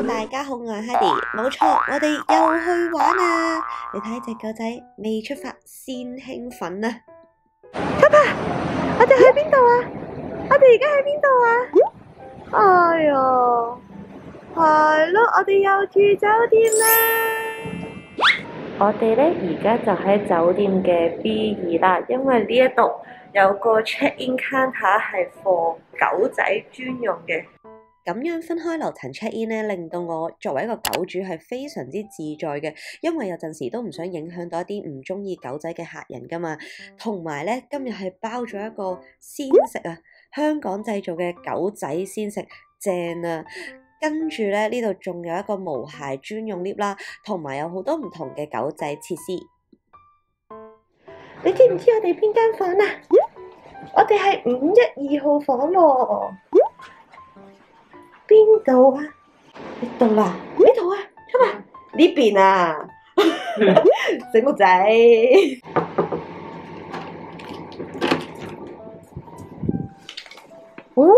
大家好，我係 Heidi，冇錯，我哋又去玩啦！你睇隻狗仔未出發先興奮啊！爸爸，我哋去邊度啊？我哋而家喺邊度啊？哎呀，係咯，我哋又住酒店啦！我哋咧而家就喺酒店嘅 B2啦，因為呢一度有個 check-in counter 係 for 狗仔專用嘅。咁樣分開樓層 check in 咧，令到我作為一個狗主係非常之自在嘅，因為有陣時都唔想影響到一啲唔中意狗仔嘅客人噶嘛。同埋咧，今日係包咗一個鮮食啊，香港製造嘅狗仔鮮食，正啊！跟住咧，呢度仲有一個無鞋專用 lift 啦，同埋有好多唔同嘅狗仔設施。你知唔知我哋邊間房啊？我哋係512號房喎。邊度啊？呢度啦，呢度啊，出埋呢邊啊，醒目仔。哇！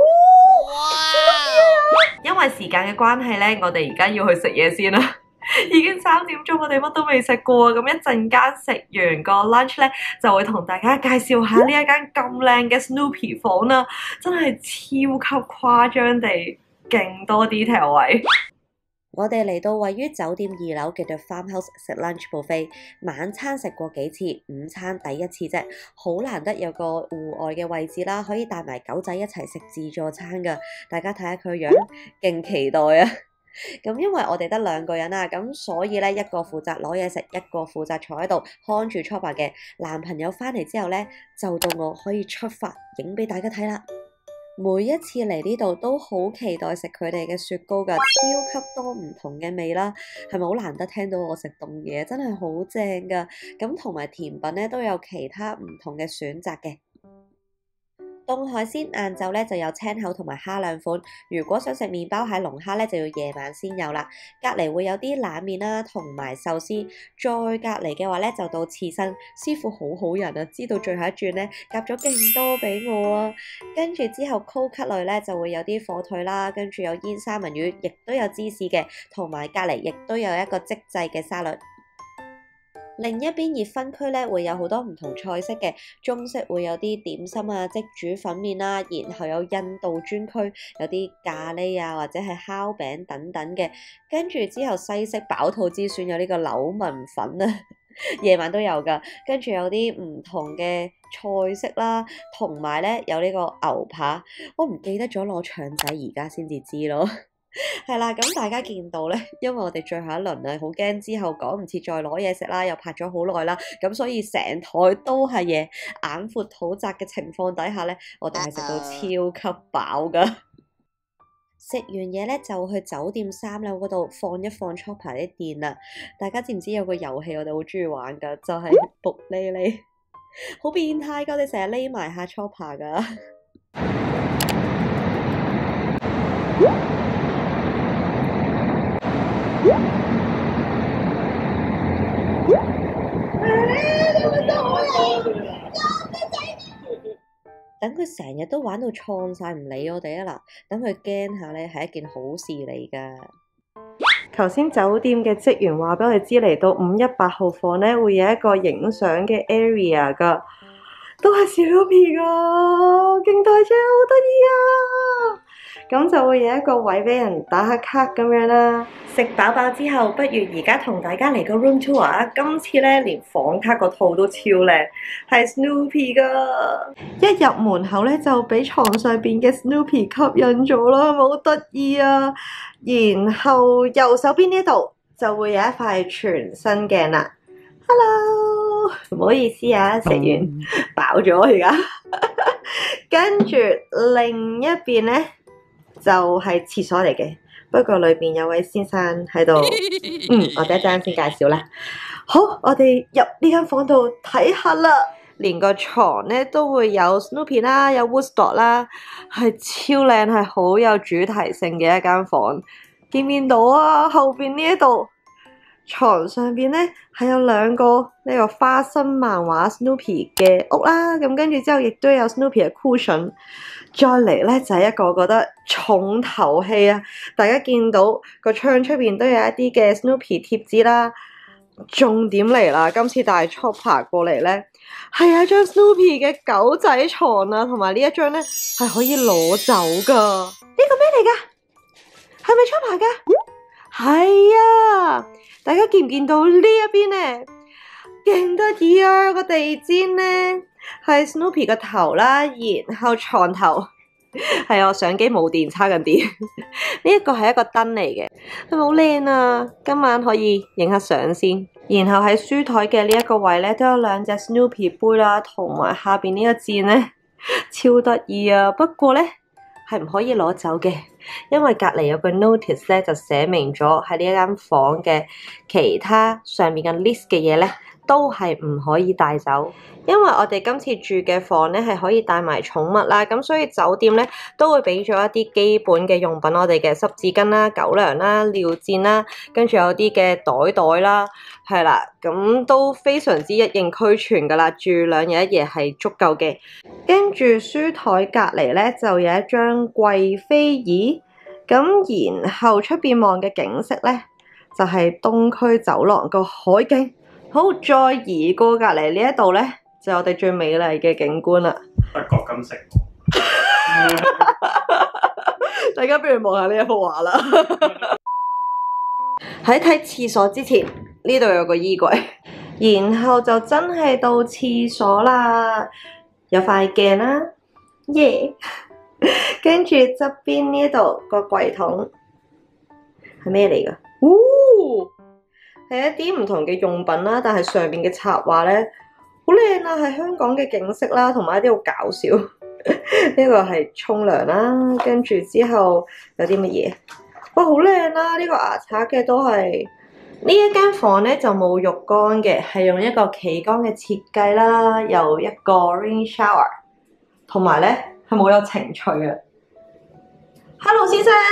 因為時間嘅關係咧，我哋而家要去食嘢先啦。已經3點鐘，我哋乜都未食過，咁一陣間食完個 lunch 咧，就會同大家介紹下呢一間咁靚嘅 Snoopy 房啦，真係超級誇張地勁多 detail 位。我哋嚟到位於酒店2樓嘅 The Farmhouse 食 lunch buffet， 晚餐食過幾次，午餐第一次啫，好難得有個戶外嘅位置啦，可以帶埋狗仔一齊食自助餐噶，大家睇下佢個樣，勁期待啊！咁因為我哋得2個人啊，咁所以咧一個負責攞嘢食，一個負責坐喺度看住 Chopper 嘅男朋友翻嚟之後咧，就到我可以出發影俾大家睇啦。每一次嚟呢度都好期待食佢哋嘅雪糕噶，超級多唔同嘅味啦，係咪好難得聽到我食凍嘢？真係好正噶！咁同埋甜品咧都有其他唔同嘅選擇嘅。凍海鮮晏晝咧就有青口同埋蝦2款，如果想食麵包蟹龍蝦咧就要夜晚先有啦。隔離會有啲冷麵啦，同埋壽司。再隔離嘅話咧就到刺身，師傅好好人啊，知道最後一轉咧夾咗勁多俾我啊。跟住之後 cold cut 類咧就會有啲火腿啦，跟住有煙三文魚，亦都有芝士嘅，同埋隔離亦都有一個即製嘅沙律。另一邊熱分區咧會有好多唔同菜式嘅，中式會有啲點心啊、即煮粉麵啦，然後有印度專區，有啲咖喱啊或者係烤餅等等嘅，跟住之後西式飽肚之選有呢個柳紋粉啊，夜晚都有噶，跟住有啲唔同嘅菜式啦，同埋咧有呢個牛扒，我唔記得咗攞腸仔，而家先至知咯。係啦，咁大家見到咧，因為我哋最後一輪啊，好驚之後趕唔切再攞嘢食啦，又拍咗好耐啦，咁所以成台都係嘢，眼闊肚窄嘅情況底下咧，我哋係食到超級飽噶。食完嘢咧就去酒店3樓嗰度放一放 Chopper 啲電啦。大家知唔知有個遊戲我哋好中意玩噶，就係伏匿匿，好變態噶，我哋成日匿埋下 Chopper 噶。等佢成日都玩到創晒唔理我哋啊！嗱，等佢驚下咧係一件好事嚟噶。頭先酒店嘅職員話俾我哋知，嚟到518號房咧會有一個影相嘅 area 噶，都係 Snoopy 噶，勁大隻，好得意啊！咁就會有一個位俾人打下卡咁樣啦。食飽飽之後，不如而家同大家嚟個 room tour 啊！今次咧連房卡個套都超靚，係 Snoopy 噶。一入門口咧就俾床上邊嘅 Snoopy 吸引咗啦，好得意啊！然後右手邊呢度就會有一塊全新鏡啦。Hello， 唔好意思啊，食完飽咗而家。跟住另一邊咧就係廁所嚟嘅，不過裏邊有位先生喺度，我哋一陣先介紹啦。好，我哋入呢間房度睇下啦。連個床咧都會有 Snoopy 啦，有 Woodstock 啦，係超靚，係好有主題性嘅一間房。見唔見到啊？後邊呢一度床上邊咧係有2個呢個花生漫畫 Snoopy 嘅屋啦，咁跟住之後亦都有 Snoopy 嘅 cushion。 再嚟咧就係一個我覺得重頭戲啊！大家見到個窗出邊都有一啲嘅 Snoopy 貼紙啦。重點嚟啦！今次帶 Chopper 過嚟咧，係有一張 Snoopy 嘅狗仔床啊，同埋呢一張咧係可以攞走噶。呢個咩嚟噶？係咪 Chopper 噶？係啊！大家見唔見到呢一邊咧？勁得意啊！個地氈咧係 Snoopy 個頭啦，然後床頭係我相機冇電，叉緊電。呢一個係一個燈嚟嘅，係咪好靚啊？今晚可以影下相先。然後喺書台嘅呢一個位咧，都有兩隻 Snoopy 杯啦，同埋下邊呢個箭咧，超得意啊！不過咧係唔可以攞走嘅，因為隔籬有個 notice 咧，就寫明咗喺呢一間房嘅其他上面嘅 list 嘅嘢咧，都係唔可以帶走。因為我哋今次住嘅房咧係可以帶埋寵物啦，咁所以酒店咧都會俾咗一啲基本嘅用品，我哋嘅濕紙巾啦、狗糧啦、尿墊啦，跟住有啲嘅袋啦，係啦，咁都非常之一應俱全噶啦，住2日1夜係足夠嘅。跟住書台隔離咧就有一張貴妃椅，咁然後出邊望嘅景色咧就係東區走廊個海景。好，再移過隔離呢一度咧，就係我哋最美麗嘅景觀啦。 德國金色。 大家不如望下呢一幅畫啦。喺睇廁所之前，呢度有個衣櫃，然後就真係到廁所啦。有塊鏡啦，耶！跟住側邊呢度個櫃桶係咩嚟㗎？係一啲唔同嘅用品啦，但係上面嘅插畫咧好靚啊，係香港嘅景色啦，同埋一啲好搞笑。呢個係沖涼啦，跟住之後有啲乜嘢？哇，好靚啦！呢個牙刷嘅都係。呢一間房咧就冇浴缸嘅，係用一個企缸嘅設計啦，有一個 rain shower， 同埋咧係冇有情趣嘅。Hello 先生。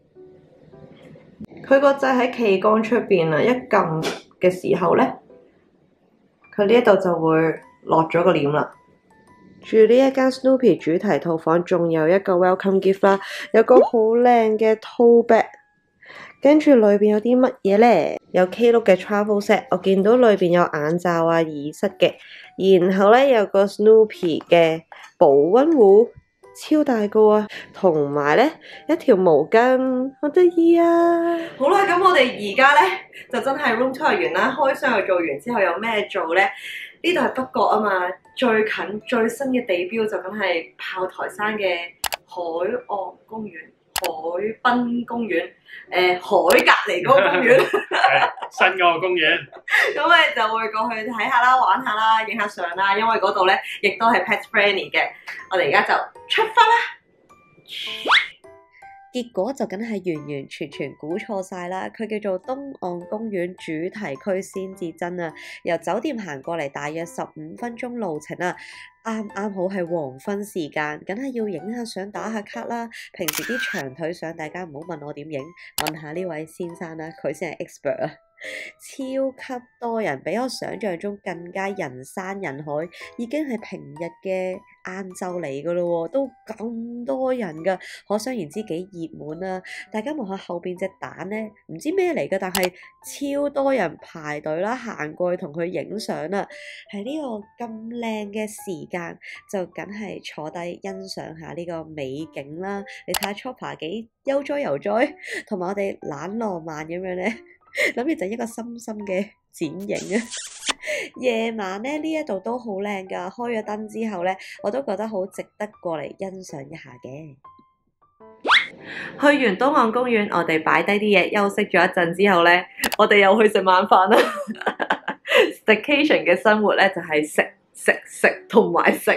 佢個掣喺企缸出邊啊！一撳嘅時候咧，佢呢一度就會落咗個簾啦。住呢一間 Snoopy 主題套房，仲有一個 welcome gift 啦，有個好靚嘅 tote bag， 跟住裏邊有啲乜嘢咧？有 Klook 嘅 travel set， 我見到裏邊有眼罩啊、耳塞嘅，然後咧有個 Snoopy 嘅保溫壺。超大個啊，同埋咧一條毛巾，好得意啊！好啦，咁我哋而家咧就真係 room tour 完啦，開箱又做完之後有咩做咧？呢度係北角啊嘛，最近最新嘅地標就梗係炮台山嘅海岸公園、海濱公園，海隔離嗰個公園， 係新嗰個公園。 咁你就會過去睇下啦、玩下啦、影下相啦，因為嗰度咧亦都係 pet friendly 嘅。我哋而家就出發啦！結果就梗係完完全全估錯晒啦！佢叫做東岸公園主題區先至真啊！由酒店行過嚟大約15分鐘路程啊，啱啱好係黃昏時間，梗係要影下相打下卡啦。平時啲長腿相大家唔好問我點影，問下呢位先生啦，佢先係 expert 啊！超級多人，比我想象中更加人山人海，已經係平日嘅晏晝嚟噶咯，都咁多人噶，可想而知幾熱門啦！大家望下後邊隻蛋咧，唔知咩嚟噶，但係超多人排隊啦，行過去同佢影相啦。喺呢個咁靚嘅時間，就梗係坐低欣賞下呢個美景啦。你睇下 Chopper 幾悠哉悠哉，同埋我哋懶浪漫咁樣咧。諗住就一個深深嘅剪影啊！夜晚咧呢一度都好靚噶，開咗燈之後咧，我都覺得好值得過嚟欣賞一下嘅。去完東岸公園，我哋擺低啲嘢休息咗一陣之後咧，我哋又去食晚飯啦。Staycation 嘅生活咧就係食同埋食。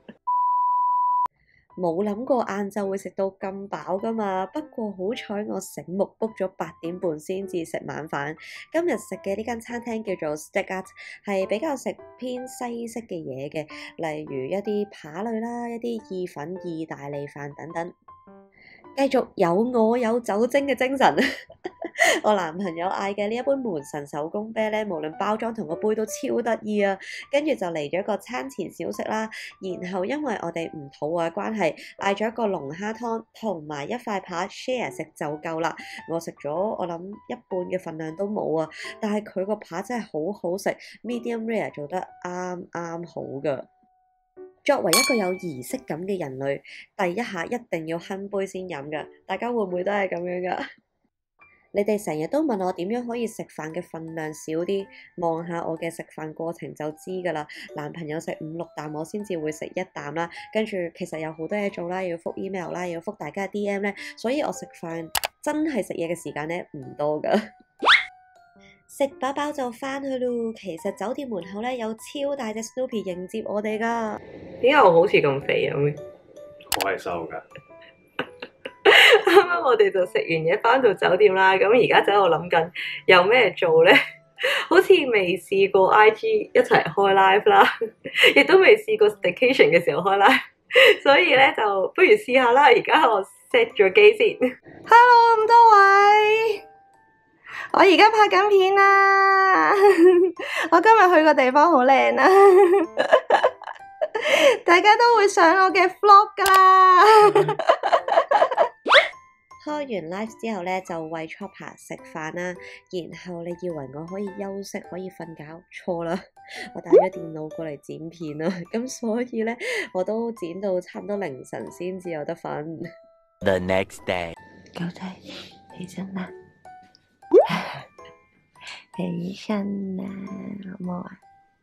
冇諗過晏晝會食到咁飽噶嘛，不過好彩我醒目 book 咗8點半先至食晚飯。今日食嘅呢間餐廳叫做 Steakhouse， 係比較食偏西式嘅嘢嘅，例如一啲扒類啦、一啲意粉、意大利飯等等。 繼續有我有酒精嘅精神。我男朋友嗌嘅呢一杯門神手工啤咧，無論包裝同個杯都超得意啊！跟住就嚟咗個餐前小食啦，然後因為我哋唔肚餓嘅關係，嗌咗一個龍蝦湯同埋一塊扒 share 食就夠啦。我食咗我諗一半嘅份量都冇啊，但係佢個扒真係好好食 ，medium rare 做得啱啱好㗎。作為一個有儀式感嘅人類，第一下一定要哼杯先飲㗎。大家會唔會都係咁樣㗎？你哋成日都問我點樣可以食飯嘅份量少啲，望下我嘅食飯過程就知㗎啦。男朋友食5、6啖，我先至會食1啖啦。跟住其實有好多嘢做啦，要覆 email 啦，要覆大家嘅 DM 咧，所以我食飯真係食嘢嘅時間咧唔多㗎。食飽飽就返去咯。其實酒店門口咧有超大隻 Snoopy 迎接我哋㗎。點解我好似咁肥咁嘅？ 我係瘦㗎。 啱啱我哋就食完嘢返到酒店啦，咁而家就喺度諗緊有咩做咧？好似未試過 IG 一齊開 live 啦，亦都未試過 staycation 嘅時候開 live，所以咧就不如試下啦。而家我 set 咗機先。Hello 咁多位，我而家拍緊片啦。我今日去個地方好靚啦，大家都會上我嘅 vlog 噶啦。開完 live 之後咧，就餵 Chopper 食飯啦。然後你以為我可以休息可以瞓覺？錯啦，我帶咗電腦過嚟剪片啦。咁所以咧，我都剪到差唔多凌晨先至有得瞓。 The next day， 狗仔起身啦，起身啦，好唔好啊？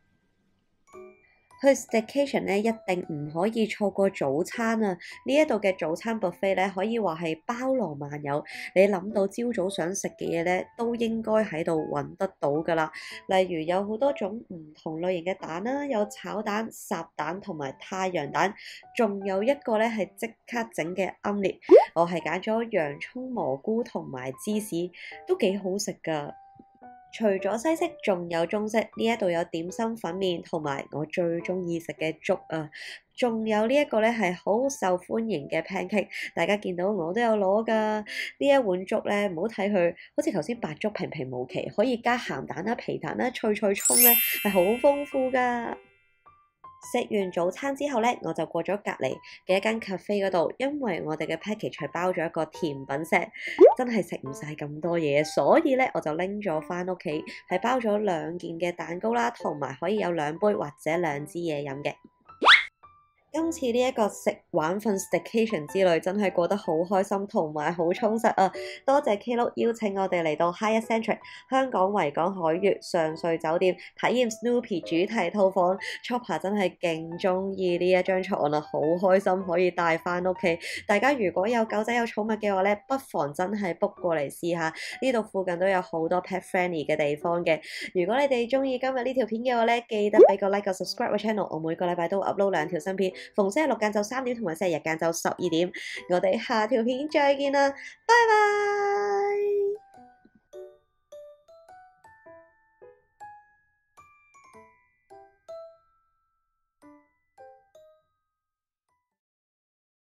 去 staycation 咧，一定唔可以錯過早餐啊！呢一度嘅早餐 buffet 咧，可以話係包羅萬有。你諗到朝早想食嘅嘢咧，都應該喺度揾得到噶啦。例如有好多種唔同類型嘅蛋啦，有炒蛋、烚蛋同埋太陽蛋，仲有一個咧係即刻整嘅 omelette。我係揀咗洋葱、蘑菇同埋芝士，都幾好食噶。除咗西式，仲有中式。呢一度有點心粉麵同埋我最中意食嘅粥啊！仲有呢一個咧係好受歡迎嘅 pancake， 大家見到我都有攞㗎。呢一碗粥咧，唔好睇佢好似頭先白粥平平無奇，可以加鹹蛋啦、皮蛋啦、脆脆葱咧，係好豐富㗎。食完早餐之後咧，我就過咗隔離嘅一間 cafe 嗰度，因為我哋嘅 package 係包咗一個甜品 set，真係食唔晒咁多嘢，所以咧我就拎咗返屋企，係包咗2件嘅蛋糕啦，同埋可以有2杯或者2支嘢飲嘅。今次呢一個食玩瞓 staycation 之旅真係過得好開心同埋好充實啊！多謝 Klook 邀請我哋嚟到 Hyatt Centric 香港維港海悅上瑞酒店體驗 Snoopy 主題套房。Chopper 真係勁中意呢一張床啊，好開心可以帶翻屋企。大家如果有狗仔有寵物嘅話咧，不妨真係 book 過嚟試下。呢度附近都有好多 pet friendly 嘅地方嘅。如果你哋中意今日呢條片嘅話咧，記得俾個 like 個 subscribe 個 channel。我每個禮拜都會 upload 2條新片。逢星期六晏晝3點同埋星期日晏晝12點，我哋下條片再見啦，拜拜。